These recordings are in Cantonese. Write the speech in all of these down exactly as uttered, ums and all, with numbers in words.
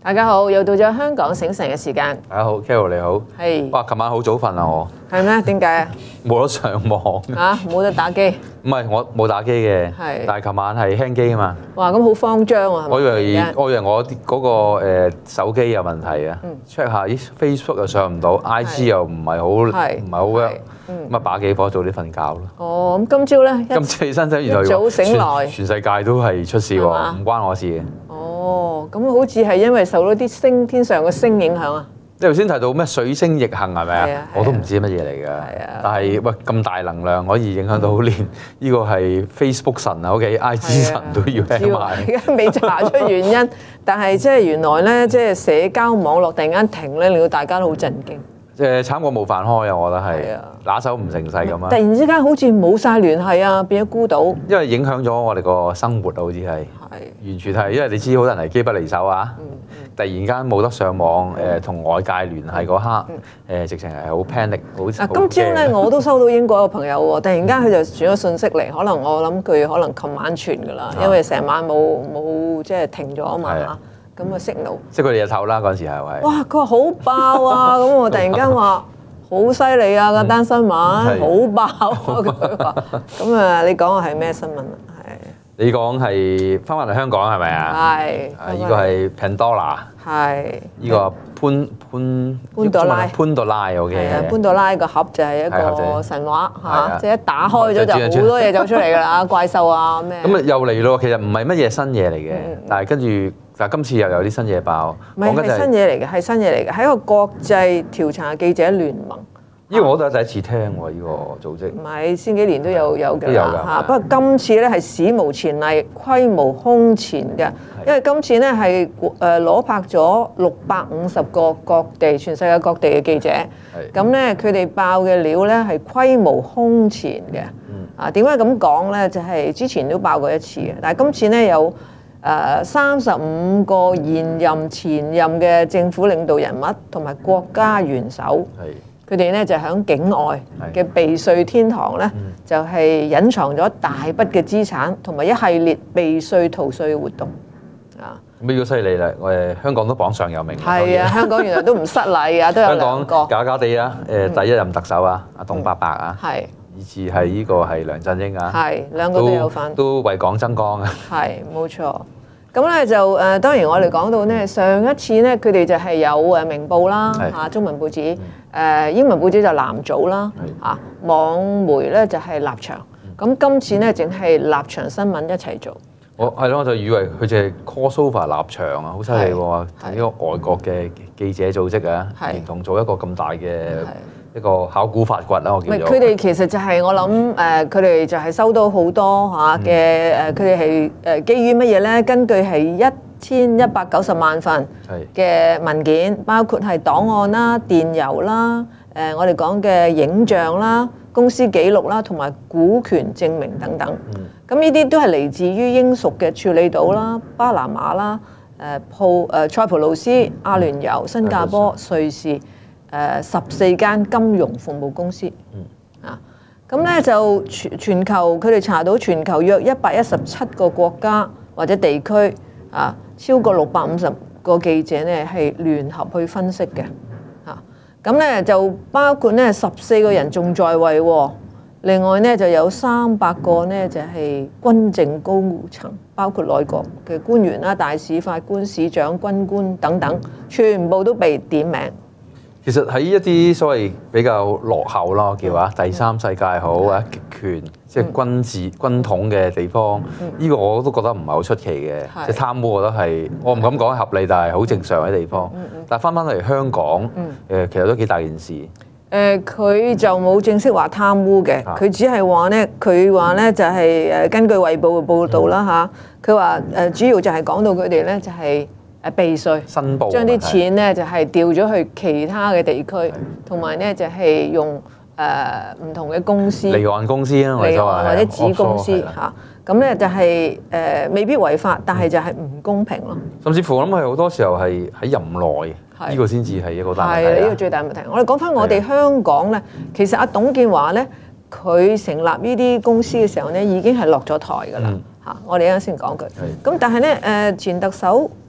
大家好，又到咗香港醒神嘅時間。 大家好 ，Carol 你好。 係。 哇，琴晚好早瞓啊我。 係咩？點解啊？ 冇得上網。 嚇，冇得打機。 唔係，我冇打機嘅。 係。 但係琴晚係輕機啊嘛。 哇，咁好慌張啊！係咪我以為我以為我啲嗰個誒手機有問題啊。 嗯。 check 下，咦 Facebook 又上唔到 ，I G 又唔係好唔係好 work，咁啊把幾火早啲瞓覺咯。 哦，咁今朝咧？ 今朝起身真原來一早醒來， 全世界都係出事喎，唔關我事嘅。 哦，咁好似係因為受到啲星天上嘅星影響啊！ 你頭先提到咩水星逆行係咪啊？ 啊我都唔知乜嘢嚟㗎。 係啊。 但係喂咁大能量可以影響到連呢個係 Facebook 神啊，OK，I G 神都要聽埋。 而家未查出原因，但係即係原來咧，即係社交網絡突然間停咧，令到大家都好震驚。 誒慘過冇飯開啊！我覺得係拿手唔成勢咁啊！ 突然之間好似冇晒聯繫啊，變咗孤島。 因為影響咗我哋個生活啊，好似係。係。完全係，因為你知好多人係機不離手啊。嗯嗯、突然間冇得上網，誒同、呃、外界聯繫嗰刻，誒、嗯呃、直情係好 panic， 好。啊！ 今朝咧我都收到英國個朋友喎，突然間佢就傳咗信息嚟，可能我諗佢可能琴晚傳㗎啦，因為成晚冇冇即係停咗啊嘛嚇。咁啊 signal， 即係佢哋日頭啦嗰陣時係咪？ 哇！佢話好爆啊！咁我突然間話好犀利啊！個單新聞好爆啊！佢話咁啊，你講嘅係咩新聞啊？係你講係翻返嚟香港係咪啊？ 係。 啊！呢個係 Pandora。係。呢個潘潘潘多拉。 潘多拉 OK。 係啊，潘多拉個盒就係一個神話嚇，即係一打開咗就好多嘢走出嚟㗎啦，怪獸啊咩。 咁啊又嚟咯，其實唔係乜嘢新嘢嚟嘅，但係跟住。但係今次又有啲新嘢爆， 唔係係新嘢嚟嘅，係新嘢嚟嘅，係一個國際調查記者聯盟。 呢個我都係第一次聽喎，呢個組織。 唔係，先幾年都有有㗎啦嚇，不過今次咧係史無前例，規模空前嘅，因為今次咧係誒攞拍咗六百五十個各地全世界各地嘅記者。係。咁咧佢哋爆嘅料咧係規模空前嘅。嗯。啊，點解咁講咧？就係之前都爆過一次嘅，但係今次咧有。誒三十五個現任、前任嘅政府領導人物同埋國家元首，佢哋咧就喺境外嘅避稅天堂咧，就係隱藏咗大筆嘅資產同埋一系列避稅逃稅嘅活動啊！ 咁呢個犀利啦！我哋香港都榜上有名。 係啊，香港原來都唔失禮啊，都有兩個。 香港假假地啊！誒，第一任特首啊，阿董伯伯啊。係。以至係呢個係梁振英啊。係，兩個都有份。都為港爭光啊。係，冇錯。咁咧就誒、呃，當然我哋講到咧，上一次咧佢哋就係有誒明報啦嚇，中文報紙，誒、呃、英文報紙就藍組啦嚇，網媒咧就係立場。咁今次咧淨係立場新聞一齊做。我係咯，我就以為佢就係 call over 立場啊，好犀利喎！呢個外國嘅記者組織啊，連同做一個咁大嘅。一個考古發掘啦，我叫做。佢哋其實就係我諗誒，佢哋就係收到好多嚇嘅誒，佢哋係誒基於乜嘢咧？根據係一千一百九十萬份嘅文件，包括係檔案啦、電郵啦、誒我哋講嘅影像啦、公司記錄啦，同埋股權證明等等。咁呢啲都係嚟自於英屬嘅處理島啦、巴拿馬啦、誒鋪誒塞浦路斯、阿聯酋、新加坡、瑞士。誒十四間金融服務公司，嗯啊，咁咧就全全球佢哋查到全球約一百一十七個國家或者地區啊，超過六百五十個記者咧係聯合去分析嘅，嚇，咁咧就包括咧十四個人仲在位喎，另外咧就有三百個咧就係軍政高層，包括內閣嘅官員啦、大使、法官、市長、軍官等等，全部都被點名。其實喺一啲所謂比較落後啦，我叫啊第三世界好或者極權，即係軍治軍統嘅地方，呢個我都覺得唔係好出奇嘅。即係貪污，我覺得係我唔敢講合理，但係好正常嘅地方。但係翻返嚟香港，誒其實都幾大件事。誒佢就冇正式話貪污嘅，佢只係話咧，佢話咧就係誒根據衛報嘅報導啦嚇，佢話誒主要就係講到佢哋咧就係。誒避稅，申報將啲錢咧就係調咗去其他嘅地區，同埋咧就係用誒唔同嘅公司，離岸公司啦，離岸或者子公司嚇，咁咧就係誒未必違法，但係就係唔公平咯。甚至乎我諗係好多時候係喺任內，呢個先至係一個大問題。係呢個最大問題。我哋講翻我哋香港咧，其實阿董建華咧，佢成立呢啲公司嘅時候咧，已經係落咗台㗎啦嚇。我哋啱先講句，咁但係咧誒前特首。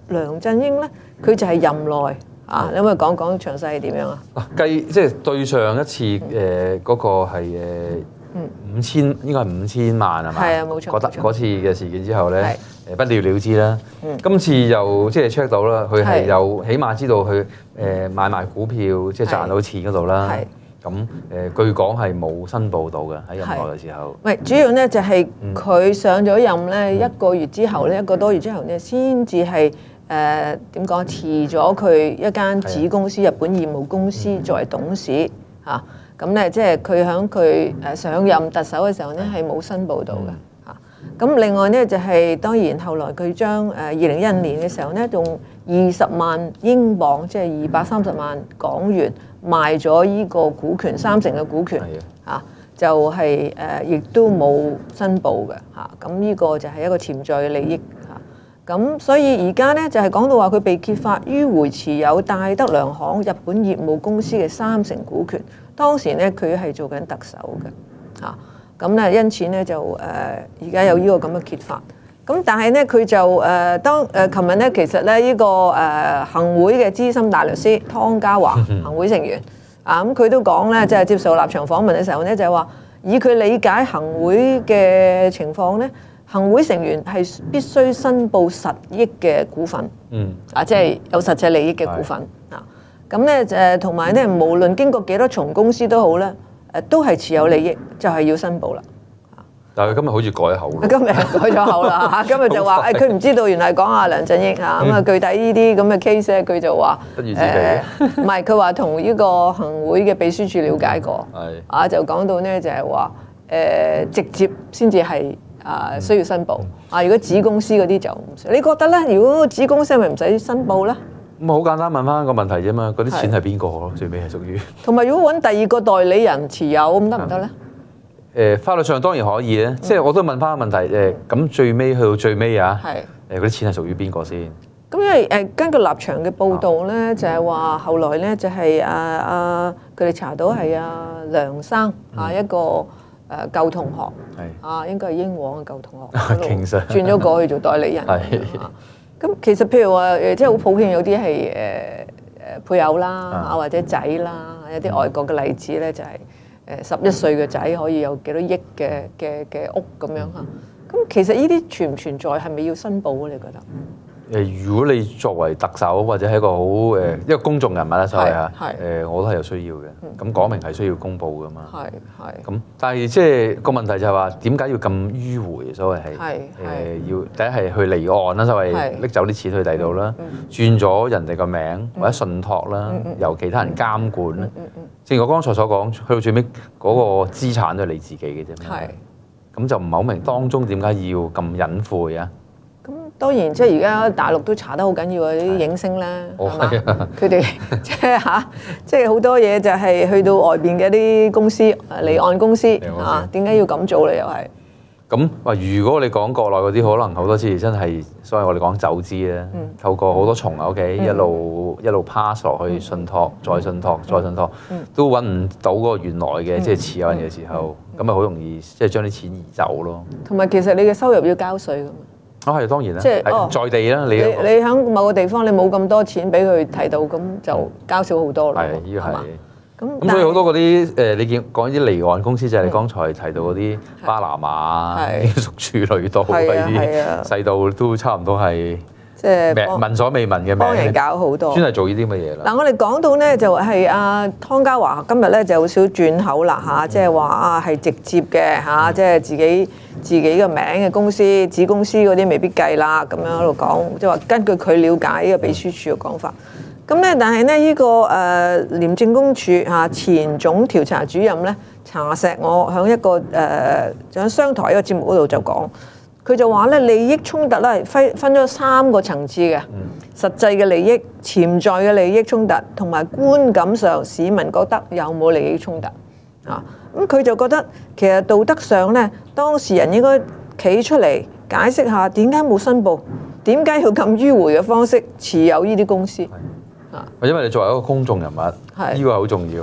梁振英咧，佢就係任內啊，你可唔可以講講詳細係點樣啊？ 啊，計即係對上一次誒嗰個係誒五千，應該係五千萬係嘛？ 係啊，冇錯。 覺得嗰次嘅事件之後咧，誒不了了之啦。今次又即係 check 到啦，佢係又起碼知道佢誒買賣股票即係賺到錢嗰度啦。咁誒據講係冇申報到嘅喺任內嘅時候。唔係， 主要咧就係佢上咗任咧一個月之後咧，一個多月之後咧，先至係誒點講辭咗佢一間子公司日本業務公司作為董事嚇。咁咧即係佢喺佢誒上任特首嘅時候咧係冇申報到嘅嚇。咁另外咧就係當然後來佢將誒二零一五年嘅時候咧用二十萬英鎊，即係二百三十萬港元。賣咗依個股權三成嘅股權嚇，就係誒亦都冇申報嘅嚇，咁呢個就係一個潛在嘅利益嚇。咁所以而家咧就係講到話佢被揭發迂回持有戴德梁行日本業務公司嘅三成股權，當時咧佢係做緊特首嘅嚇，咁咧因此咧就誒而家有呢個咁嘅揭發。咁但係咧佢就誒當誒琴日咧其實咧呢個誒行會嘅資深大律師湯家驊行會成員啊，咁佢都講咧，即係接受立場訪問嘅時候咧，就係話以佢理解行會嘅情況咧，行會成員係必須申報實益嘅股份，嗯啊，即係有實際利益嘅股份啊。咁咧誒同埋咧，無論經過幾多重公司都好咧，誒都係持有利益，就係要申報啦。 但係佢今日好似改口啦。 今日改咗口啦嚇，今日就話誒，佢唔知道原來講阿梁振英嚇，咁啊具體呢啲咁嘅 case 咧，佢就話不如自己。 唔係，佢話同呢個行會嘅秘書處了解過，係啊，就講到咧就係話誒直接先至係啊需要申報啊，如果子公司嗰啲就唔需要。你覺得咧？如果子公司係咪唔使申報咧？ 咁好簡單問翻個問題啫嘛，嗰啲錢係邊個咯？最尾係屬於。 同埋如果揾第二個代理人持有咁得唔得咧？ 誒法律上當然可以咧，即係我都問翻個問題誒，咁最尾去到最尾啊，誒嗰啲錢係屬於邊個先？ 咁因為誒根據立場嘅報導咧，就係話後來咧就係啊啊佢哋查到係啊梁生啊一個誒舊同學，啊應該係英皇嘅舊同學，轉咗過去做代理人。咁其實譬如話誒，即係好普遍有啲係誒誒配偶啦啊或者仔啦，有啲外國嘅例子咧就係。誒十一歲嘅仔可以有幾多億嘅嘅嘅屋咁樣嚇，咁其實呢啲存唔存在係咪要申報啊？你覺得？ 誒，如果你作為特首或者係一個好誒一個公眾人物啦，所謂啊，誒我都係有需要嘅。咁講明係需要公佈噶嘛。係係。咁但係即係個問題就係話點解要咁迂迴？所謂係誒要第一係去離岸啦，所謂拎走啲錢去第二度啦，轉咗人哋個名或者信託啦，由其他人監管啦。正如我剛才所講，去到最尾嗰個資產都係你自己嘅啫。係。咁就唔係好明當中點解要咁隱晦啊？ 咁當然即係而家大陸都查得好緊要啊！啲影星咧，係嘛？佢哋即係嚇，即係好多嘢就係去到外邊嘅啲公司，離岸公司嚇，點解要咁做咧？又係。 咁話如果你講國內嗰啲，可能好多次真係，所謂我哋講走資咧，透過好多重啊 ，OK，一路一路 pass 落去信託，再信託，再信託，都揾唔到嗰個原來嘅即係持有人嘅時候，咁咪好容易即係將啲錢移走咯。同埋其實你嘅收入要交稅㗎嘛。 啊係當然啦，即係在地啦，你你喺某個地方你冇咁多錢俾佢睇到，咁就交少好多咯。 係呢個係。咁咁所以好多嗰啲誒，你見講啲離岸公司就係你剛才提到嗰啲巴拿馬、屬處女島嗰啲細到都差唔多係即係聞所未聞嘅名， 幫人搞好多， 專係做呢啲乜嘢啦。 嗱，我哋講到咧就係阿湯家驊今日咧就有少轉口啦嚇，即係話啊係直接嘅嚇，即係自己自己嘅名嘅公司、子公司嗰啲未必計啦，咁樣喺度講，即係話根據佢了解呢個秘書處嘅講法。咁咧，但係咧，呢個誒廉政公署嚇前總調查主任咧查錫我喺一個誒喺商台一個節目嗰度就講，佢就話咧利益衝突咧分分咗三個層次嘅，實際嘅利益、潛在嘅利益衝突，同埋觀感上市民覺得有冇利益衝突啊？咁佢就覺得其實道德上咧，當事人應該企出嚟解釋下點解冇申報，點解要咁迂迴嘅方式持有呢啲公司。 因為你作為一個公眾人物，呢個係好重要啊！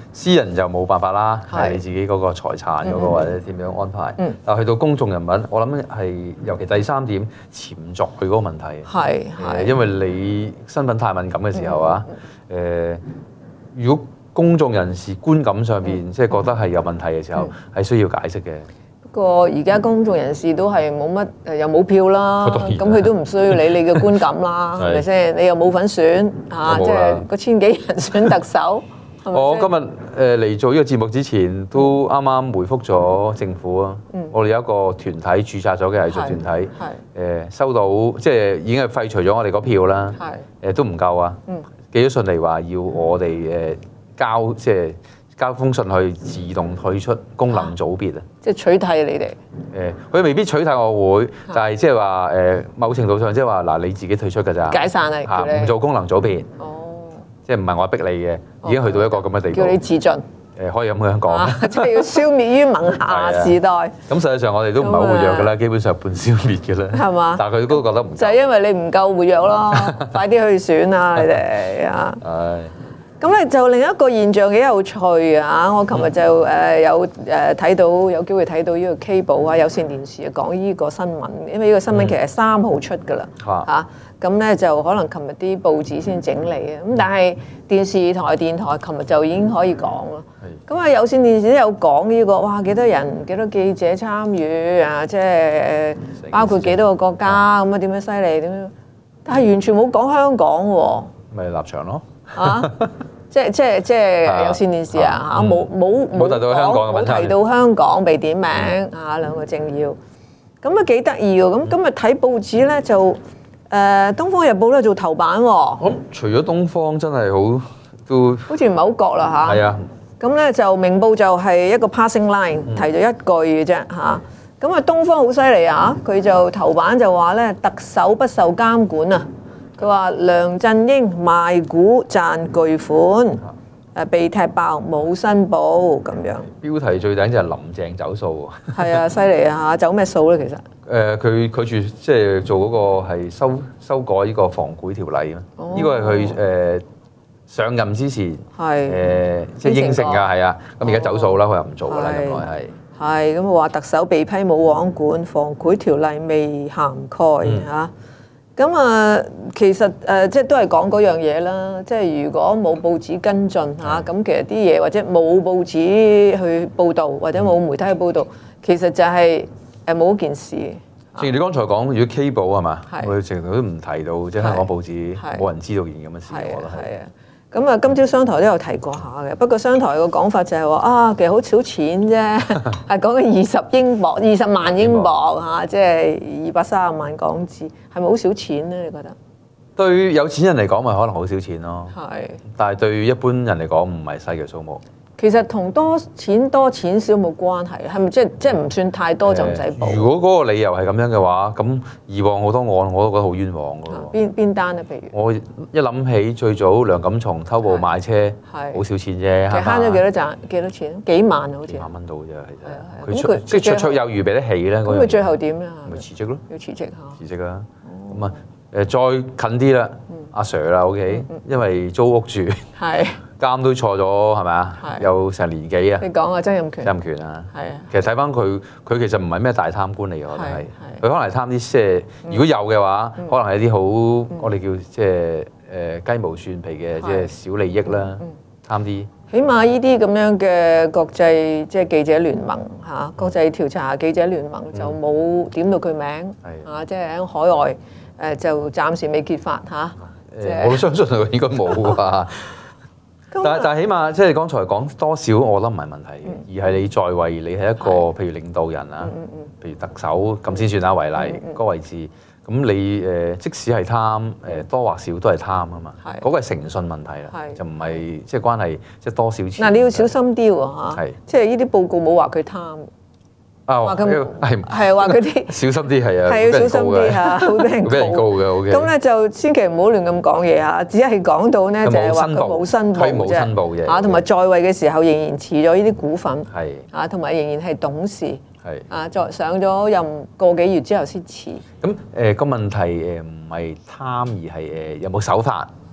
私人就冇辦法啦，係你自己嗰個財產嗰個或者點樣安排。嗯、但係去到公眾人物，我諗係尤其第三點潛在佢嗰個問題。係係，因為你身份太敏感嘅時候啊，誒、嗯呃，如果公眾人士觀感上邊即係覺得係有問題嘅時候，係、嗯、需要解釋嘅。 不過而家公眾人士都係冇乜誒，又冇票啦，咁佢都唔需要理你嘅觀感啦，係咪先？你又冇份選嚇，即係嗰千幾人選特首。 我今日誒嚟做呢個節目之前，都啱啱回覆咗政府啊。嗯、我哋有一個團體註冊咗嘅藝術團體，誒收到即係已經係廢除咗我哋嗰票啦。誒都唔夠啊！嗯、寄咗信嚟話要我哋誒交即係。交封信去自動退出功能組別啊！ 即係取締你哋。 誒，佢未必取締我會，但係即係話誒，某程度上即係話嗱，你自己退出㗎咋？ 解散啊！ 嚇，唔做功能組別。哦。即係唔係我逼你嘅，已經去到一個咁嘅地步。 叫你自盡。 誒，可以咁樣講。 即係要消滅於萌芽時代。 咁實際上我哋都唔係好活躍㗎啦，基本上半消滅㗎啦。係嘛？但係佢都覺得唔。 就係因為你唔夠活躍咯，快啲去選啊！你哋啊。係。咁咧就另一個現象幾有趣啊！我琴日就誒有誒睇到有機會睇到呢個 cable 啊有線電視講呢個新聞，因為呢個新聞其實係三號出㗎啦嚇。咁咧就可能琴日啲報紙先整理啊。咁但係電視台、電台琴日就已經可以講咯。咁啊有線電視都有講呢個，哇幾多人幾多記者參與啊！即係包括幾多個國家咁啊點樣犀利點樣？但係完全冇講香港喎。 咪立場咯。 啊！即係即係即係有線電視啊嚇，冇冇冇提到香港嘅問題， 冇提到香港被點名嚇兩個政要，咁啊幾得意喎！咁今日睇報紙咧就誒《東方日報》咧做頭版喎。 咁除咗東方真係好都好似唔係好覺啦嚇。 係啊。 咁咧就明報就係一個 passing line 提咗一句嘅啫嚇。咁啊東方好犀利啊！佢就頭版就話咧特首不受監管啊。佢話梁振英賣股賺巨款，誒被踢爆冇申報咁樣。 標題最頂就係林鄭走數喎。 係啊，犀利啊嚇！走咩數咧？其實誒佢拒絕即係做嗰個係修修改呢個防賄條例啊。呢、哦、個係佢誒上任之前係誒即係應承㗎，係啊。咁而家走數啦，佢又唔做㗎啦，咁耐係。 係咁話特首被批冇網管，防賄條例未涵蓋嚇。嗯咁啊，其實誒即係都係講嗰樣嘢啦。即係如果冇報紙跟進嚇，咁其實啲嘢或者冇報紙去報導，或者冇媒體去報導，其實就係誒冇一件事。 正如你剛才講，如果 cable 係嘛，我哋成日都唔提到，即係香港報紙冇人知道件咁嘅事，我覺得係。 咁啊，今朝商台都有提過下嘅，不過商台個講法就係話啊，其實好少錢啫，係講緊二十英鎊、二十萬英鎊嚇，即係二百三十萬港紙，係咪好少錢咧？你覺得？ 對有錢人嚟講，咪可能好少錢咯。 係。但係對一般人嚟講，唔係細嘅數目。 其實同多錢多錢少冇關係，係咪即係即係唔算太多就唔使報？ 如果嗰個理由係咁樣嘅話，咁以往好多案我都覺得好冤枉㗎喎。 邊邊單啊？譬如我一諗起最早梁錦松偷步買車，好少錢啫， 其實慳咗幾多賺幾多錢？幾萬啊，好似幾萬蚊到啫，其實。佢出即係綽綽有餘俾得起咧。 咁佢最後點啊？ 咪辭職咯。 要辭職嚇。 辭職啊！咁啊誒再近啲啦，阿 Sir 啦 ，OK，因為租屋住。係。監都錯咗係咪啊？有成年幾啊？ 你講啊，曾蔭權。 曾蔭權啊，係啊。其實睇翻佢，佢其實唔係咩大貪官嚟嘅，我覺得係。佢可能係貪啲即係，如果有嘅話，可能係一啲好我哋叫即係誒雞毛蒜皮嘅即係小利益啦，貪啲。 起碼呢啲咁樣嘅國際即係記者聯盟嚇，國際調查記者聯盟就冇點到佢名嚇，即係喺海外誒就暫時未揭發嚇。 誒，我都相信佢應該冇啩。但係但係起碼即係剛才講多少，我覺得唔係問題嘅，而係你在位，你係一個譬如領導人啊，譬如特首咁先算啦為例個位置，咁你誒即使係貪誒多或少都係貪啊嘛，嗰個係誠信問題啦，就唔係即係關係即係多少錢。嗱你要小心啲喎嚇，即係呢啲報告冇話佢貪。話佢係係話佢啲小心啲係啊， 係要小心啲嚇，好俾人告嘅。OK，咁咧就千祈唔好亂咁講嘢嚇，只係講到咧就係話佢冇申報啫嚇，同埋在位嘅時候仍然持咗呢啲股份係嚇，同埋仍然係董事係啊，再上咗任個幾月之後先辭。 咁誒個問題誒唔係貪而係誒有冇守法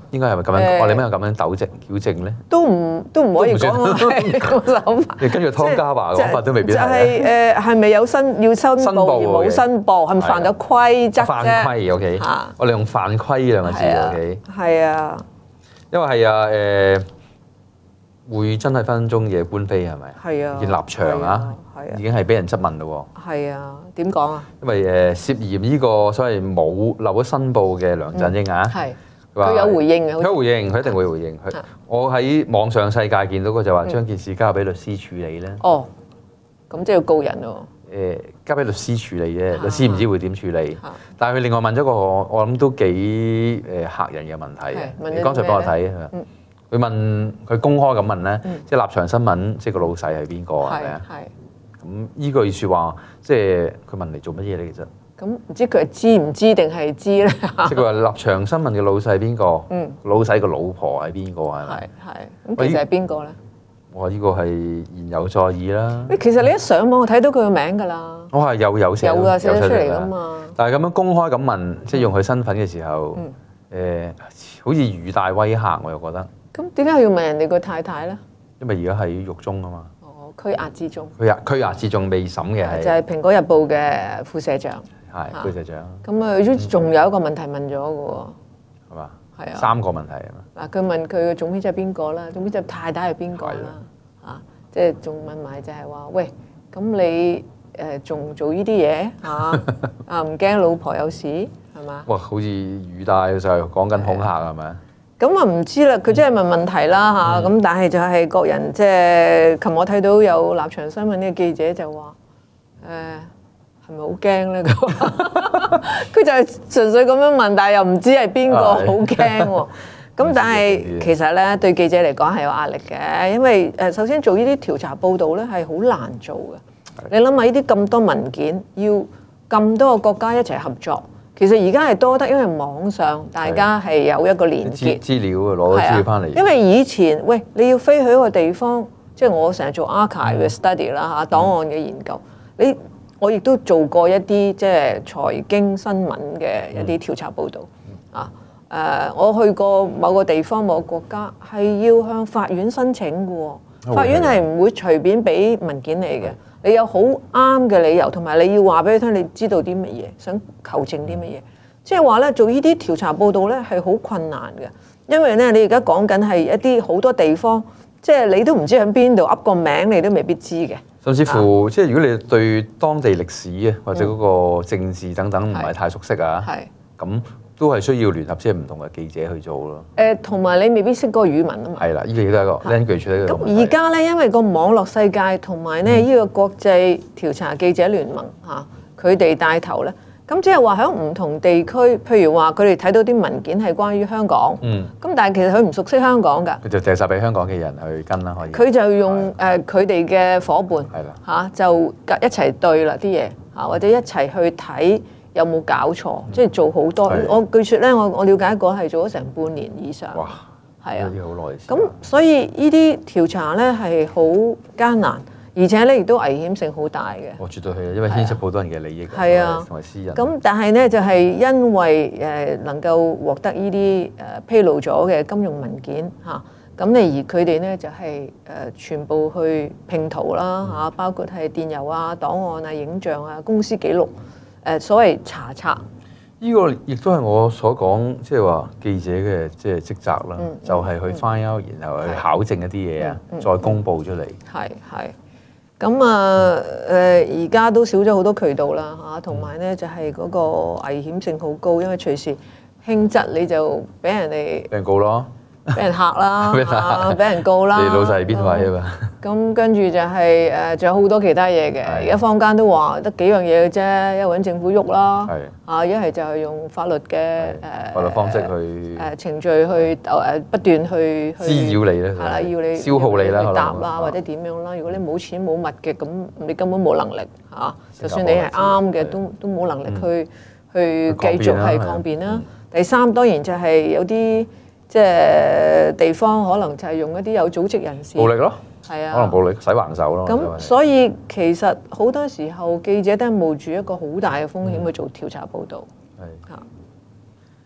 應該係咪咁樣？我哋點解咁樣糾正矯正咧？ 都唔都唔可以講我係咁諗法。 你跟住湯家驊講法都未必係。 就係誒係咪有申要申報而冇申報，係咪犯咗規則啫？ 犯規 OK，我哋用犯規兩個字 OK。 係啊， 因為係啊誒，會真係分分鐘嘢官非係咪？ 係啊， 件立場啊，已經係俾人質問咯喎。 係啊，點講啊？ 因為誒涉嫌呢個所謂冇漏咗申報嘅梁振英啊。係。 佢有回應嘅， 佢有回應，佢一定會回應。佢我喺網上世界見到個就話將件事交俾律師處理咧。 哦，咁即係要告人喎。 誒，交俾律師處理啫，律師唔知會點處理。但係佢另外問咗個我諗都幾誒嚇人嘅問題嘅。你剛才幫我睇啊。佢問佢公開咁問咧，即係立場新聞，即係個老細係邊個係咪啊？係。咁呢句説話，即係佢問嚟做乜嘢咧？其實。 咁唔知佢係知唔知定係知咧？ 即係佢話立場新聞嘅老細係邊個？嗯，老細個老婆係邊個係咪？ 係係。咁其實係邊個咧？ 我呢個係言猶在耳啦。 其實你一上網就睇到佢個名㗎啦。 我係有有寫， 有㗎寫得出嚟㗎嘛。 但係咁樣公開咁問，即係用佢身份嘅時候，誒好似語帶威嚇，我又覺得。 咁點解要問人哋個太太咧？ 因為而家喺獄中啊嘛。 哦，拘押之中。 拘押拘押之中未審嘅係。 就係《蘋果日報》嘅副社長。 係副社長。 咁啊，佢仲有一個問題問咗嘅喎。係嘛？ 係啊。三個問題啊嘛。 嗱，佢問佢嘅總編輯係邊個啦？總編輯太太係邊個啦？啊，即係仲問埋就係話，喂，咁你誒仲做呢啲嘢嚇？啊，唔驚老婆有事係嘛？ 哇！好似語帶就係講緊恐嚇係咪？ 咁啊唔知啦，佢真係問問題啦嚇。咁但係就係各人即係，琴日我睇到有立場新聞呢個記者就話誒。係咪好驚咧？佢就係純粹咁樣問，但係又唔知係邊個好驚喎。咁但係其實咧，對記者嚟講係有壓力嘅，因為誒首先做呢啲調查報導咧係好難做嘅。你諗下呢啲咁多文件，要咁多個國家一齊合作，其實而家係多得，因為網上大家係有一個連結資料啊，攞啲資料翻嚟。 因為以前喂你要飛去一個地方，即係我成日做 archive 嘅 study 啦嚇，檔案嘅研究，你。我亦都做過一啲即係財經新聞嘅一啲調查報導啊！誒，我去過某個地方、某個國家，係要向法院申請嘅喎。法院係唔會隨便俾文件你嘅，你有好啱嘅理由，同埋你要話俾佢聽，你知道啲乜嘢，想求證啲乜嘢。即係話咧，做呢啲調查報導咧係好困難嘅，因為咧你而家講緊係一啲好多地方，即係你都唔知喺邊度噏個名，你都未必知嘅。 甚至乎，即係如果你對當地歷史啊，或者嗰個政治等等唔係太熟悉啊，咁都係需要聯合即係唔同嘅記者去做咯。 誒，同埋你未必識嗰個語文啊嘛。係啦，呢個亦都係一個 language 呢個。 咁而家咧，因為個網絡世界同埋咧呢個國際調查記者聯盟嚇，佢哋帶頭咧。咁即係話喺唔同地區，譬如話佢哋睇到啲文件係關於香港，咁、嗯、但係其實佢唔熟悉香港㗎， 佢就借曬俾香港嘅人去跟啦，可以。 佢就用誒佢哋嘅夥伴，係啦嚇，就一齊對啦啲嘢嚇，或者一齊去睇有冇搞錯，即係、嗯、做好多。我據說咧，我我了解過係做咗成半年以上。哇！係啊， 好耐。 咁所以呢啲調查咧係好艱難。而且咧，亦都危險性好大嘅。 我絕對係，因為牽涉好多人嘅利益， 係啊， 同埋私人。 咁但係咧，就係因為誒能夠獲得呢啲誒披露咗嘅金融文件嚇，咁咧而佢哋咧就係誒全部去拼圖啦嚇，包括係電郵啊、檔案啊、影像啊、公司記錄誒，所謂查冊。 呢個亦都係我所講，即係話記者嘅即係職責啦，就係去 find out，然後去考證一啲嘢啊，再公佈出嚟。係係。咁啊，誒而家都少咗好多渠道啦嚇，同埋咧就係嗰個危險性好高，因為隨時輕則你就俾人哋俾人告咯， 俾人嚇啦，俾人告啦。 你老細係邊位啊嘛？ 咁跟住就係誒，仲有好多其他嘢嘅。而家坊間都話得幾樣嘢嘅啫，一揾政府喐啦，啊一係就係用法律嘅誒法律方式去誒程序去誒不斷去滋擾你咧， 係啦，要你消耗你啦， 去答啦或者點樣啦。如果你冇錢冇物嘅，咁你根本冇能力嚇。就算你係啱嘅，都都冇能力去去繼續係抗辯啦。第三當然就係有啲。即係地方可能就係用一啲有組織人士， 暴力咯， 係啊， 可能暴力使橫手咯。 咁所以其實好多時候記者都係冒住一個好大嘅風險去做調查報導。係嚇。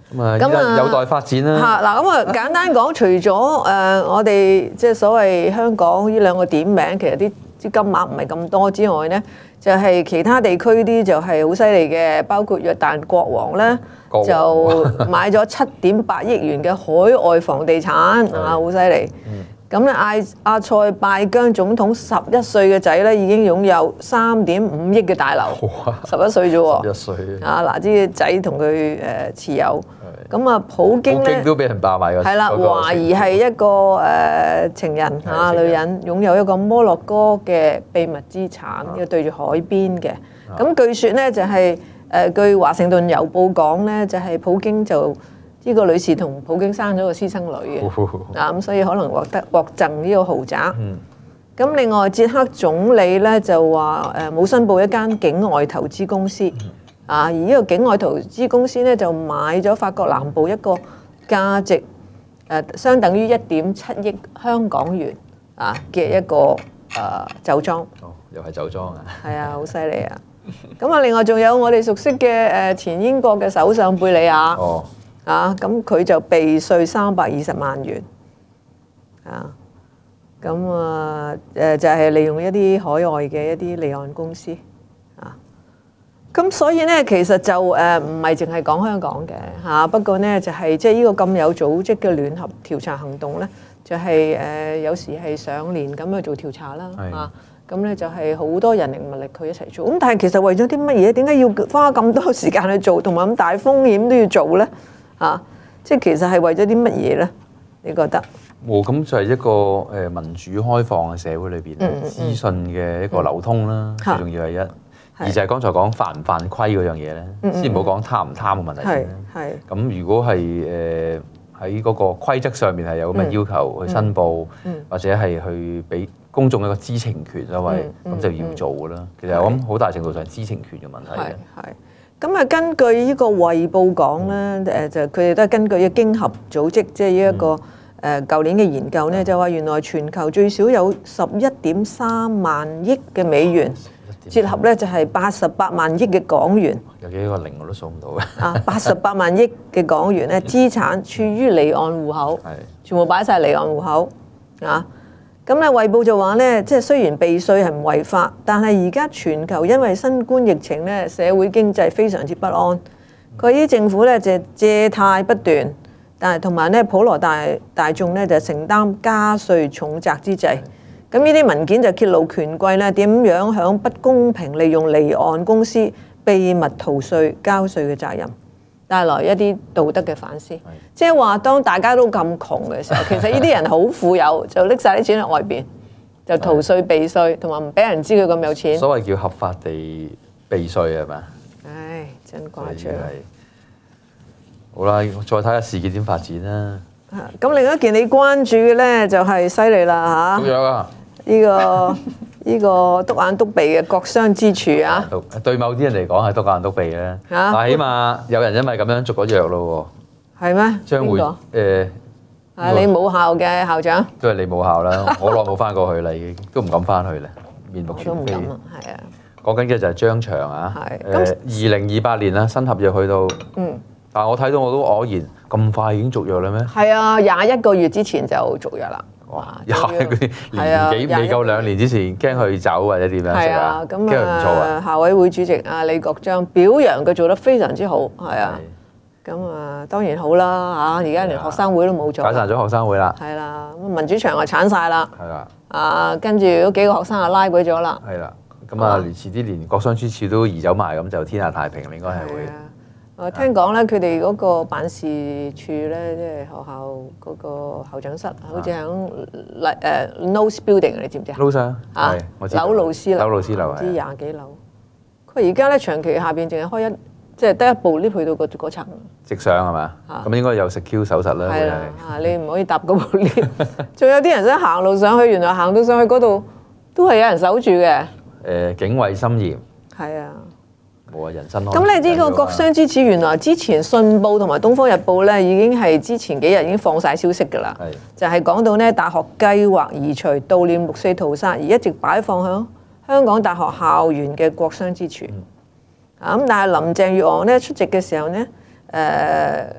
咁啊，咁啊有待發展啦。 嚇嗱，咁啊簡單講，除咗誒我哋即係所謂香港呢兩個點名，其實啲啲金額唔係咁多之外咧，就係其他地區啲就係好犀利嘅，包括約旦國王咧就買咗七點八億元嘅海外房地產啊，好犀利。咁咧，阿阿塞拜疆總統十一歲嘅仔咧已經擁有三點五億嘅大樓，十一歲啫喎。 十一歲啊嗱，啲仔同佢誒持有。咁啊，普京咧都俾人爆埋㗎。 係啦，懷疑係一個誒情人嚇女人，擁有一個摩洛哥嘅秘密資產，要對住海邊嘅。咁據說咧就係誒據華盛頓郵報講咧，就係普京就。呢個女士同普京生咗個私生女嘅，啊咁所以可能獲得獲贈呢個豪宅。咁、嗯、另外捷克總理咧就話誒冇申報一間境外投資公司，啊而呢個境外投資公司咧就買咗法國南部一個價值誒、呃、相等於一點七億香港元啊嘅一個誒、呃、酒莊。 哦，又係酒莊啊！ 係啊，好犀利啊！咁啊，另外仲有我哋熟悉嘅誒前英國嘅首相貝理雅。哦。啊，咁佢就避稅三百二十萬元，啊，咁啊誒就係、是、利用一啲海外嘅一啲離岸公司，啊，咁所以咧其實就誒唔係淨係講香港嘅嚇、啊，不過咧就係即係呢個咁有組織嘅聯合調查行動咧，就係、是、誒、呃、有時係上年咁去做調查啦，啊，咁咧就係好多人力物力佢一齊做，咁但係其實為咗啲乜嘢？點解要花咁多時間去做，同埋咁大風險都要做咧？啊！即係其實係為咗啲乜嘢咧？你覺得？ 哦，咁就係一個誒民主開放嘅社會裏邊，嗯嗯、資訊嘅一個流通啦，最、嗯、重要係一。二就係剛才講犯唔犯規嗰樣嘢咧，先唔好講貪唔貪嘅問題先。係。咁如果係誒喺嗰個規則上面係有咁嘅要求去申報，嗯嗯、或者係去俾公眾一個知情權，因為咁、嗯、就要做㗎啦。其實我諗好大程度上係知情權嘅問題嘅。係。 咁啊，根據呢個衛報講咧，誒就佢哋都係根據呢個經合組織，即係呢一個誒舊年嘅研究咧，就話原來全球最少有十一點三萬億嘅美元，折合咧就係八十八萬億嘅港元。 有幾個零我都數唔到嘅。 啊，八十八萬億嘅港元咧，資產處於離岸戶口，全部擺晒離岸戶口啊。咁咧，衛報就話咧，即係雖然避稅係唔違法，但係而家全球因為新冠疫情咧，社會經濟非常之不安。佢啲政府咧就借貸不斷，但係同埋咧普羅大大眾咧就承擔加稅重責之際。咁呢啲文件就揭露權貴咧點樣響不公平利用離岸公司秘密逃稅交稅嘅責任，帶來一啲道德嘅反思，即係話當大家都咁窮嘅時候，其實呢啲人好富有，就拎晒啲錢喺外邊，就逃稅避稅，同埋唔俾人知佢咁有錢。 所謂叫合法地避稅係咪？ 唉，真誇張。 好啦，再睇下事件點發展啦。 咁另一件你關注嘅咧，就係犀利啦嚇。 點樣啊？ 呢個呢個篤眼篤鼻嘅國殤之柱啊！ 對某啲人嚟講係篤眼篤鼻咧，但係起碼有人因為咁樣續咗約咯喎。係咩？將會誒係你母校嘅校長。 都係你母校啦，好耐冇翻過去啦，已經都唔敢翻去啦，面目全非。 都唔敢啊，係啊。 講緊嘅就係張翔啊，誒二零二八年啦，新合約去到，嗯，但係我睇到我都愕然，咁快已經續約啦咩？ 係啊，廿一個月之前就續約啦。 哇！又係嗰啲年幾未夠兩年之前，驚佢走或者點樣食啊？驚佢唔做啊！ 校委會主席啊李國章表揚佢做得非常之好，係啊。咁啊當然好啦嚇，而家連學生會都冇做， 解散咗學生會啦。 係啦，咁民主牆啊剷晒啦。 係啦。 啊，跟住嗰幾個學生啊拉鬼咗啦。 係啦。咁啊，連遲啲連國殤之柱都移走埋，咁就天下太平，應該係會。 我聽講咧，佢哋嗰個辦事處咧，即係學校嗰個校長室，好似喺嚟誒 Nose Building，你知唔知啊 ？Nose 啊，係，我知。 樓老師樓， 樓老師樓係。 唔知廿幾樓。佢而家咧長期下邊淨係開一，即係得一部 lift 去到嗰嗰層。 直上係嘛？咁應該有secure手實啦。 係啦，啊你唔可以搭嗰部 lift。仲有啲人想行路上去，原來行到上去嗰度都係有人守住嘅。 誒，警衛森嚴。係啊。冇啊！人生咁你呢個國殤之柱，原來之前《信報》同埋《東方日報》咧，已經係之前幾日已經放晒消息㗎啦。係就係講到咧，大學計劃移除悼念六四屠殺而一直擺放喺香港大學校園嘅國殤之柱。啊咁，但係林鄭月娥咧出席嘅時候咧，誒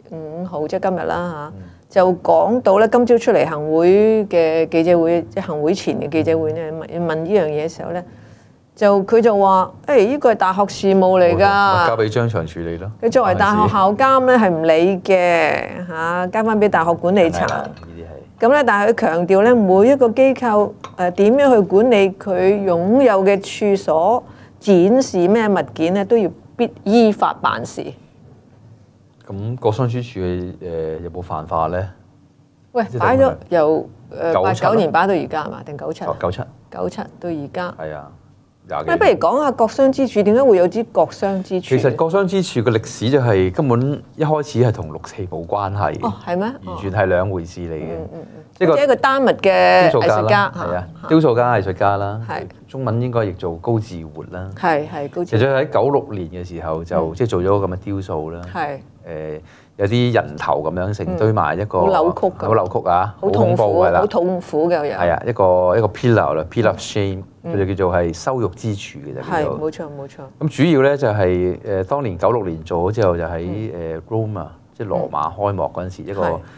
五號，即係今日啦嚇，就講到咧今朝出嚟行會嘅記者會，即係行會前嘅記者會咧，問問呢樣嘢嘅時候咧，就佢就話：誒呢個係大學事務嚟㗎， 交俾張翔處理咯。 佢作為大學校監咧係唔理嘅嚇，交翻俾大學管理層。咁咧，但係佢強調咧，每一個機構誒點樣去管理佢擁有嘅處所，展示咩物件咧，都要必依法辦事。 咁國殤之柱誒有冇犯法咧？ 喂，擺咗由誒八九年擺到而家係嘛？定九七？ 九七。 九七到而家。 係啊。 不如講下國殤之柱點解會有支國殤之柱？ 其實國殤之柱嘅歷史就係根本一開始係同六四冇關係。 哦，係咩？ 完全係兩回事嚟嘅。 嗯嗯嗯。即係一個丹麥嘅藝術家， 係啊，雕塑家、藝術家啦。係。中文應該譯做高志活啦。係係高志活。其實喺九六年嘅時候就即係做咗個咁嘅雕塑啦。係。誒有啲人頭咁樣成堆埋一個。好扭曲㗎。好扭曲啊！好痛苦係啦。好痛苦嘅又。係啊，一個一個 pillar 啦 ，pillar of shame。佢就叫做係羞辱之柱嘅啫。係，冇錯冇錯。咁主要咧就係誒當年九六年做咗之後，就喺誒 Rome 啊，即係羅馬開幕嗰陣時，一個誒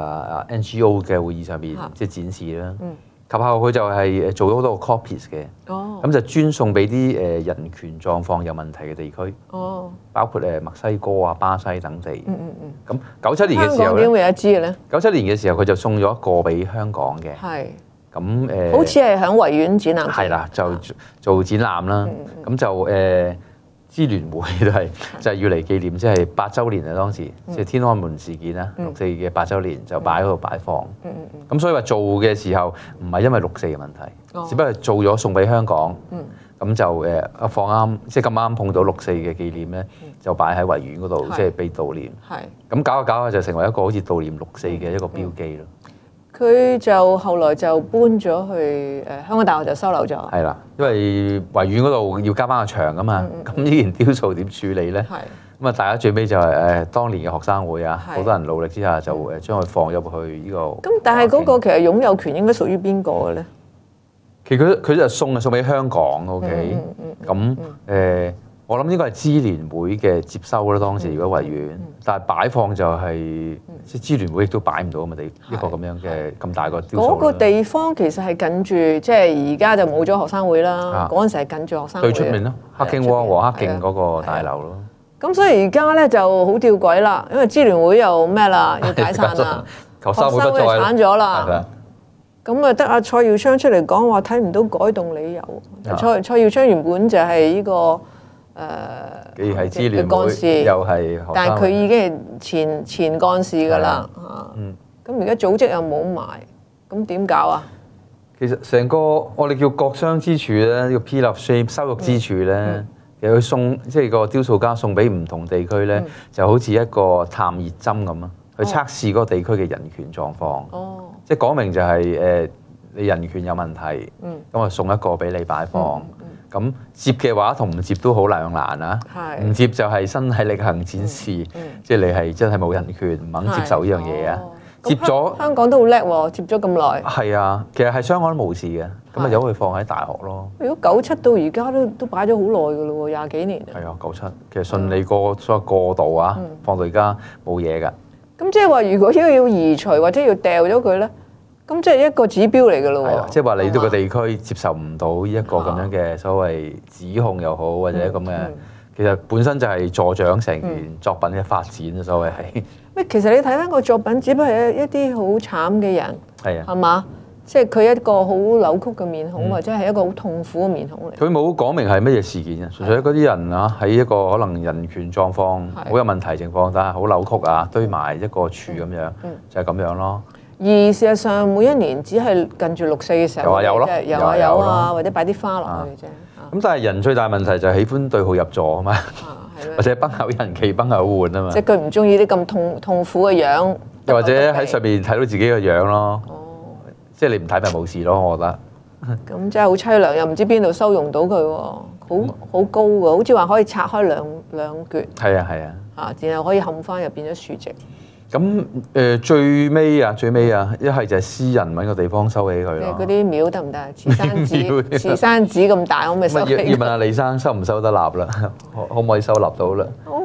N G O 嘅會議上邊即係展示啦。及後佢就係誒做咗好多個 copies 嘅。哦。咁就專送俾啲誒人權狀況有問題嘅地區。哦。包括誒墨西哥啊、巴西等地。嗯嗯嗯。咁九七年嘅時候咧，香港點會有一支嘅咧？九七年嘅時候佢就送咗一個俾香港嘅。係。咁誒，好似係喺維園展覽。係啦，就做展覽啦。咁就誒，支聯會都係就係要嚟紀念，即係八週年啊！當時即係天安門事件啦，六四嘅八週年就擺喺度擺放。咁所以話做嘅時候唔係因為六四嘅問題，只不過做咗送俾香港。咁就誒放啱，即係咁啱碰到六四嘅紀念咧，就擺喺維園嗰度，即係俾悼念。係。咁搞下搞下就成為一個好似悼念六四嘅一個標記咯。佢就後來就搬咗去誒香港大學就收留咗。係啦，因為維園嗰度要加翻個牆啊嘛，咁呢件雕塑點處理咧？係咁啊！大家最尾就係誒當年嘅學生會啊，好多人努力之下就誒將佢放入去呢個。咁但係嗰個其實擁有權應該屬於邊個嘅咧？其實佢佢就送啊送俾香港 ，OK。咁誒，我諗應該係支聯會嘅接收啦。當時如果維園，但係擺放就係。即係支聯會亦都擺唔到咁嘅地一個咁樣嘅咁大個雕塑。嗰個地方其實係近住，即係而家就冇咗學生會啦。嗰陣時係近住學生會。對出面咯，黑警窩黃克競嗰個大樓咯。咁所以而家咧就好吊詭啦，因為支聯會又咩啦，要解散啦，學生會散咗啦。咁啊，得阿蔡耀昌出嚟講話睇唔到改動理由。蔡蔡耀昌原本就係呢個。誒，既係支聯會，又係，但係佢已經係前前幹事㗎啦嚇。嗯。咁而家組織又冇埋，咁點搞啊？其實成個我哋叫國殤之柱咧，呢個 pillar of shame 羞辱之柱咧，其實佢送即係個雕塑家送俾唔同地區咧，就好似一個探熱針咁啊，去測試嗰個地區嘅人權狀況。哦。即係講明就係誒，你人權有問題，咁啊送一個俾你擺放。咁接嘅話同唔接都好兩難啊！唔接就係身體力行展示，即係你係真係冇人權，唔肯接受呢樣嘢啊！接咗香港都好叻喎，接咗咁耐。係啊，其實係香港都冇事嘅，咁啊由佢放喺大學咯。如果九七到而家都都擺咗好耐㗎咯喎，廿幾年。係啊，九七其實順利過所謂過渡啊，放到而家冇嘢㗎。咁即係話，如果要要移除或者要掉咗佢咧？咁即係一個指標嚟㗎咯喎，即係話你呢個地區接受唔到呢一個咁樣嘅所謂指控又好，或者咁嘅，其實本身就係助長成件作品嘅發展啊，所謂係。喂，其實你睇翻個作品，只不過係一啲好慘嘅人，係啊，係嘛？即係佢一個好扭曲嘅面孔，或者係一個好痛苦嘅面孔嚟。佢冇講明係乜嘢事件啊，純粹嗰啲人啊喺一個可能人權狀況好有問題情況，但係好扭曲啊，堆埋一個柱咁樣，就係咁樣咯。而事實上，每一年只係近住六四嘅時候，有啊有，有啊有啊，或者擺啲花落去啫。咁但係人最大問題就係喜歡對號入座啊嘛，或者崩口人忌崩口碗啊嘛。即係佢唔中意啲咁痛痛苦嘅樣，又或者喺上邊睇到自己嘅樣咯。哦，即係你唔睇咪冇事咯，我覺得。咁真係好凄涼，又唔知邊度收容到佢喎，好好高㗎，好似話可以拆開兩兩橛。係啊係啊。嚇，然後可以冚翻入變咗樹直。咁誒最尾啊，最尾啊，一係就係私人揾個地方收起佢咯。嗰啲廟得唔得？慈山寺，慈山寺咁大，可唔可以收起？要問下李生收唔收得納啦？可可唔可以收納到啦？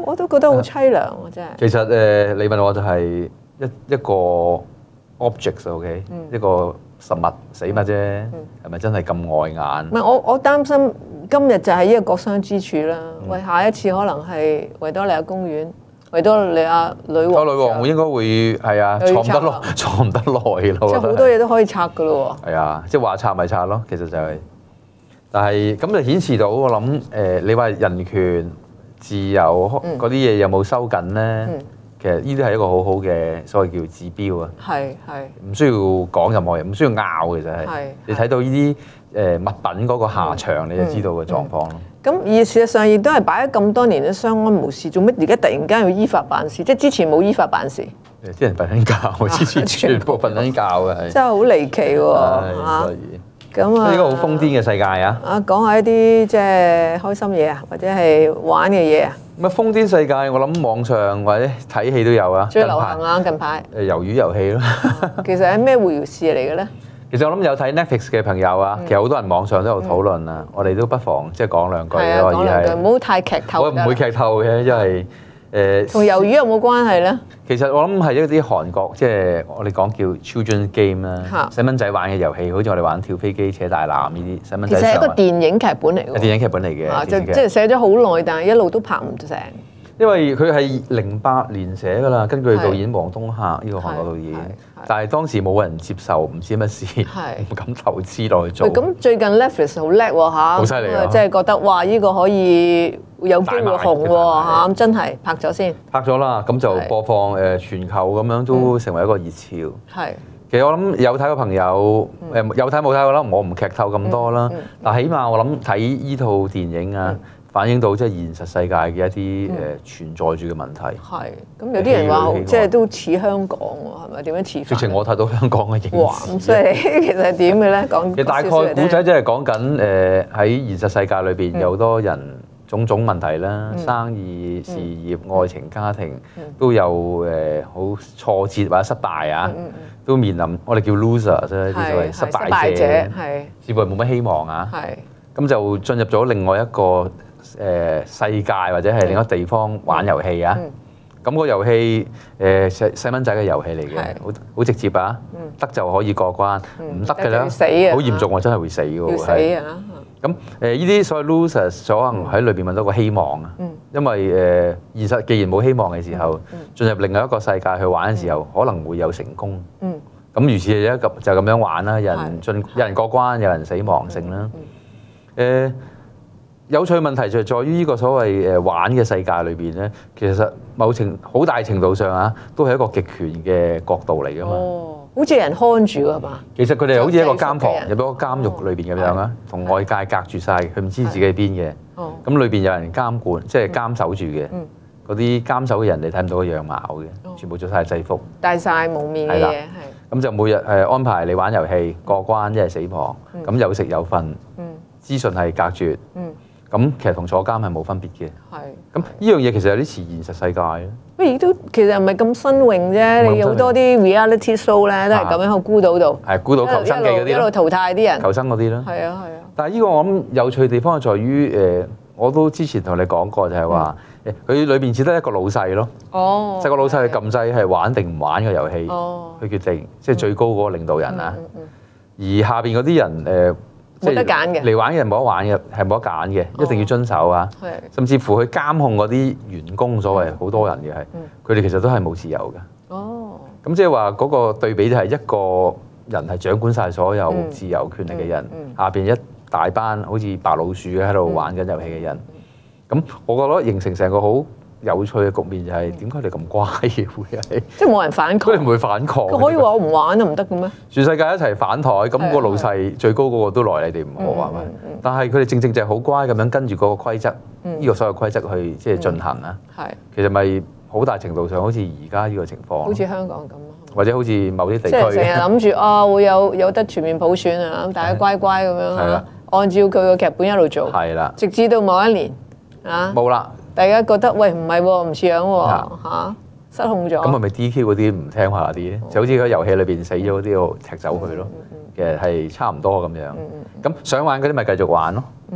我都覺得好凄涼啊！真係。 其實誒，你問我就係一一個 object，OK，一個實物死物啫，係咪真係咁礙眼？ 唔係我我擔心今日就係呢個國殤之柱啦。喂，下一次可能係維多利亞公園。維多利亞女王， 個女王應該會係啊，坐唔得耐，坐唔得耐咯。 即係好多嘢都可以拆噶咯喎。 係啊，即係話拆咪拆咯，其實就係。但係咁就顯示到我諗誒，你話人權、自由嗰啲嘢有冇收緊咧？其實呢啲係一個好好嘅所謂叫指標啊。 係係。唔需要講任何嘢，唔需要拗，其實係。係。你睇到呢啲誒物品嗰個下場，你就知道個狀況咯。 咁而事實上亦都係擺咗咁多年都相安無事，做乜而家突然間要依法辦事？即係之前冇依法辦事。 誒，啲人瞓緊覺，之前全部瞓緊覺嘅係。 真係好離奇喎嚇！咁啊， 呢個好瘋癲嘅世界啊！ 啊，講下一啲即係開心嘢啊，或者係玩嘅嘢啊。 咁啊，瘋癲世界，我諗網上或者睇戲都有啊。 最流行啊，近排。 誒，魷魚遊戲咯。 其實係咩回事嚟嘅咧？ 其實我諗有睇 Netflix 嘅朋友啊，其實好多人網上都有討論啊，我哋都不妨即係講兩句咯， 講兩句，唔好太劇透。 我唔會劇透嘅，因為誒。 同魷魚有冇關係咧？ 其實我諗係一啲韓國即係我哋講叫 children game 啦，細蚊仔玩嘅遊戲，好似我哋玩跳飛機、扯大纜呢啲細蚊仔。 其實係一個電影劇本嚟㗎。 電影劇本嚟嘅， 就即係寫咗好耐，但係一路都拍唔成。 因為佢係零八年寫㗎啦，根據導演黃東赫呢個韓國導演，但係當時冇人接受，唔知乜事，唔敢投資落去做。 咁最近 Netflix 好叻喎嚇， 好犀利啊！ 即係覺得哇，呢個可以有機會紅喎嚇，咁真係拍咗先。 拍咗啦，咁就播放誒全球咁樣都成為一個熱潮。係。其實我諗有睇嘅朋友誒有睇冇睇過啦，我唔劇透咁多啦。但係起碼我諗睇依套電影啊，反映到即係現實世界嘅一啲誒存在住嘅問題。係，咁有啲人話即係都似香港喎，係咪？點樣似？直情我睇到香港嘅影子。哇！咁犀利，其實係點嘅咧？講其實大概古仔即係講緊誒喺現實世界裏邊有好多人種種問題啦，生意、事業、愛情、家庭都有誒好挫折或者失敗啊，都面臨我哋叫 loser 啫，啲所謂失敗者，係似乎係冇乜希望啊。係咁就進入咗另外一個誒世界或者係另一個地方玩遊戲啊，咁個遊戲誒細細蚊仔嘅遊戲嚟嘅，好好直接啊，得就可以過關，唔得嘅咧，好嚴重，我真係會死嘅喎。要死啊！咁誒呢啲所謂 losers 可能喺裏邊揾到個希望啊，因為誒現實既然冇希望嘅時候，進入另外一個世界去玩嘅時候，可能會有成功。咁如是者就咁樣玩啦，有人進有人過關，有人死亡性啦。誒有趣嘅問題就係在於呢個所謂誒玩嘅世界裏邊咧，其實某程好大程度上啊，都係一個極權嘅角度嚟㗎嘛。哦，好似有人看住㗎嘛。其實佢哋好似一個監房入咗個監獄裏邊咁樣啊，同外界隔住晒，佢唔知自己喺邊嘅。哦。咁裏邊有人監管，即係監守住嘅。嗯。嗰啲監守嘅人你睇唔到個樣貌嘅，全部着晒制服，戴晒蒙面嘅嘢。係。咁就每日誒安排你玩遊戲過關，一係死亡。咁有食有瞓。嗯。資訊係隔絕。嗯。咁其實同坐監係冇分別嘅。係。咁呢樣嘢其實有啲似現實世界咯。不過亦都其實唔係咁新穎啫，你有好多啲 reality show 咧都係咁樣喺孤島度。係孤島求生記嗰啲咯。一路淘汰啲人。求生嗰啲咯。係啊係啊。但係呢個我諗有趣嘅地方係在於誒，我都之前同你講過就係話誒，佢裏邊只得一個老細咯。哦。即係個老細去撳掣係玩定唔玩個遊戲。哦。去決定即係最高嗰個領導人啊。嗯嗯。而下邊嗰啲人誒。冇得揀嘅，嚟玩嘅人冇得玩嘅，係冇得揀嘅，一定要遵守啊！甚至乎去監控嗰啲員工，所謂好多人嘅係，佢哋其實都係冇自由嘅。哦，咁即係話嗰個對比就係一個人係掌管晒所有自由權力嘅人，下邊一大班好似白老鼠喺度玩緊遊戲嘅人。咁我覺得形成成個好有趣嘅局面就係點解你咁乖嘅會係？即係冇人反抗。佢哋唔會反抗。佢可以話我唔玩都唔得嘅咩？全世界一齊反台，咁個老細最高嗰個都來你哋唔好係咪？但係佢哋正正就係好乖咁樣跟住嗰個規則，呢個所有規則去即係進行啊。係。其實咪好大程度上好似而家呢個情況。好似香港咁咯。或者好似某啲地區。即係成日諗住啊，會有有得全面普選啊，大家乖乖咁樣啊，按照佢個劇本一路做。係啦。直至到某一年啊。冇啦。大家覺得喂唔係喎，唔似樣喎嚇，失控咗。咁係咪 D Q 嗰啲唔聽話啲？就好似喺遊戲裏邊死咗嗰啲，要踢走佢咯。其實係差唔多咁樣。咁想玩嗰啲咪繼續玩咯。而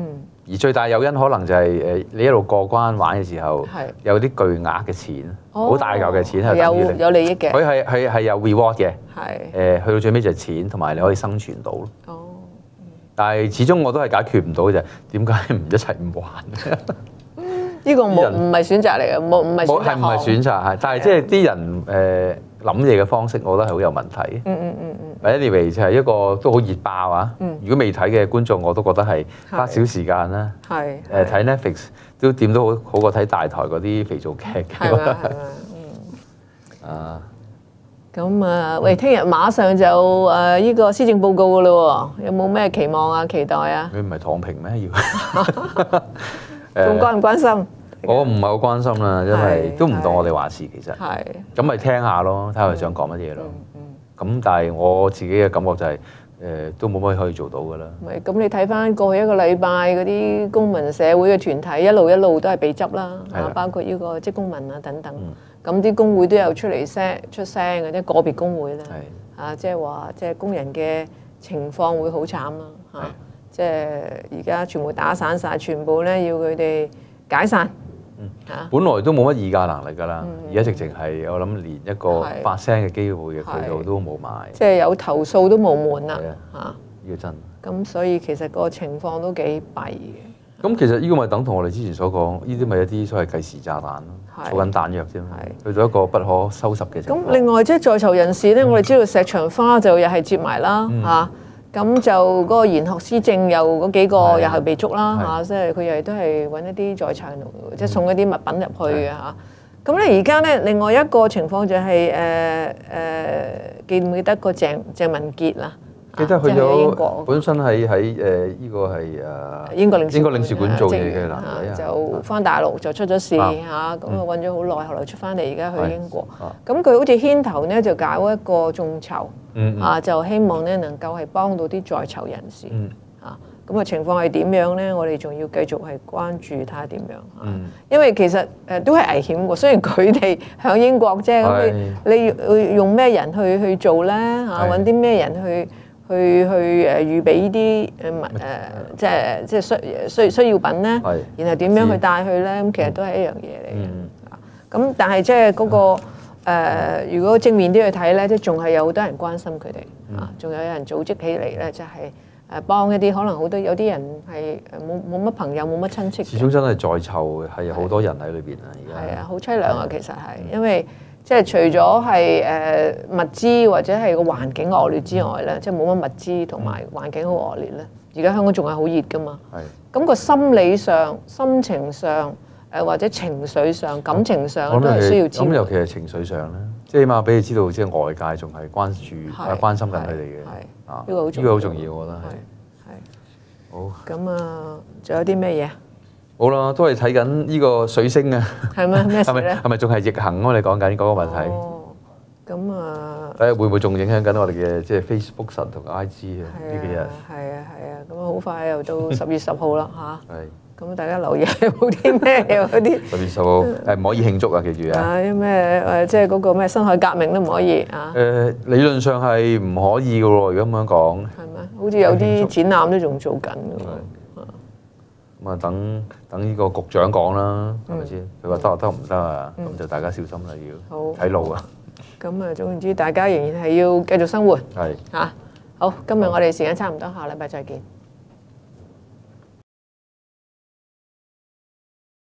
而最大誘因可能就係誒你一路過關玩嘅時候，有啲巨額嘅錢，好大嚿嘅錢係等於有有利益嘅。 佢係係係有 reward 嘅。 係。 誒去到最尾就係錢，同埋你可以生存到咯。 哦。 但係始終我都係解決唔到嘅，就係點解唔一齊唔玩咧？ 呢個冇唔係選擇嚟嘅，冇唔係選擇。 係唔係選擇係？但係即係啲人誒諗嘢嘅方式，我覺得係好有問題。嗯嗯嗯嗯。anyway 就係一個都好熱爆啊！如果未睇嘅觀眾，我都覺得係花少時間啦。係。誒睇 Netflix 都點都好好過睇大台嗰啲肥皂劇嘅。係嘛係嘛嗯。啊。 咁啊，喂！聽日馬上就誒依個施政報告噶咯喎，有冇咩期望啊、期待啊？ 你唔係躺平咩？要仲關唔關心？ 我唔係好關心啦，因為都唔當我哋話事其實。係。咁咪聽下咯，睇下佢想講乜嘢咯。咁但係我自己嘅感覺就係誒都冇乜可以做到噶啦。 唔係，咁你睇翻過去一個禮拜嗰啲公民社會嘅團體，一路一路都係被執啦，啊，包括呢個職工盟啊等等。咁啲工會都有出嚟聲出聲嘅，即係個別工會啦，啊，即係話即係工人嘅情況會好慘啦，嚇，即係而家全部打散晒，全部咧要佢哋解散， 嚇。本來都冇乜議價能力㗎啦，而家直情係我諗連一個發聲嘅機會嘅渠道都冇埋， 即係有投訴都冇門啦，嚇。 呢個真。咁所以其實個情況都幾弊嘅。 咁其實呢個咪等同我哋之前所講，呢啲咪一啲所謂計時炸彈咯，儲緊彈藥啫嘛，去到一個不可收拾嘅情況。咁另外即係在囚人士咧，我哋知道石牆花就又係接埋啦嚇，咁就嗰個賢學思政又嗰幾個又係被捉啦嚇，即係佢又都係揾一啲在囚人即係送一啲物品入去嘅嚇。咁咧而家咧另外一個情況就係誒誒記唔記得個鄭鄭文傑啦？ 記得去咗，本身喺喺誒呢個係誒英國領英國領事館做嘢嘅男仔， 就翻大陸就出咗事嚇，咁啊揾咗好耐，後來出翻嚟，而家去英國。咁佢好似牽頭咧就搞一個眾籌，啊就希望咧能夠係幫到啲在囚人士。啊咁啊情況係點樣咧？我哋仲要繼續係關注睇下點樣。因為其實誒都係危險喎，雖然佢哋響英國啫，咁你你用咩人去去做咧？嚇揾啲咩人去？去去誒預備呢啲誒物誒，即係即係需需需要品咧，然後點樣去帶去咧？咁其實都係一樣嘢嚟嘅。咁但係即係嗰個誒，如果正面啲去睇咧，即係仲係有好多人關心佢哋啊，仲有人組織起嚟咧，就係誒幫一啲可能好多有啲人係誒冇冇乜朋友冇乜親戚。 始終真係在囚係好多人喺裏邊啊！而家係啊，好凄涼啊！其實係因為。即係除咗係誒物資或者係個環境惡劣之外咧，即係冇乜物資同埋環境好惡劣咧。而家香港仲係好熱㗎嘛？係。咁個心理上、心情上誒或者情緒上、感情上都係需要支援。 咁尤其係情緒上咧，即係起碼俾你知道，即係外界仲係關注、關心緊佢哋嘅。係。啊，呢個好重要。呢個好重要，我覺得係。係。好。咁啊，仲有啲咩嘢？ 好啦，都係睇緊呢個水星啊！ 係咩？咩事咧？ 係咪仲係逆行啊？你講緊嗰個問題。 哦，咁啊。 睇下會唔會仲影響緊我哋嘅即係 Facebook 神同 I G 啊？呢幾日。 係啊係啊，咁啊好快又到十月十號啦嚇。係。咁大家留意有冇啲咩嗰啲？ 十月十號誒唔可以慶祝啊！記住啊！ 啊啲咩誒即係嗰個咩辛亥革命都唔可以啊？ 誒理論上係唔可以嘅喎，如果咁樣講。 係咩？好似有啲展覽都仲做緊嘅喎。 咁啊，等等呢個局長講啦，係咪先？佢話得啊，得唔得啊？咁就大家小心啦，要睇路啊。 咁啊，總言之，大家仍然係要繼續生活。係嚇。好，今日我哋時間差唔多，下禮拜再見。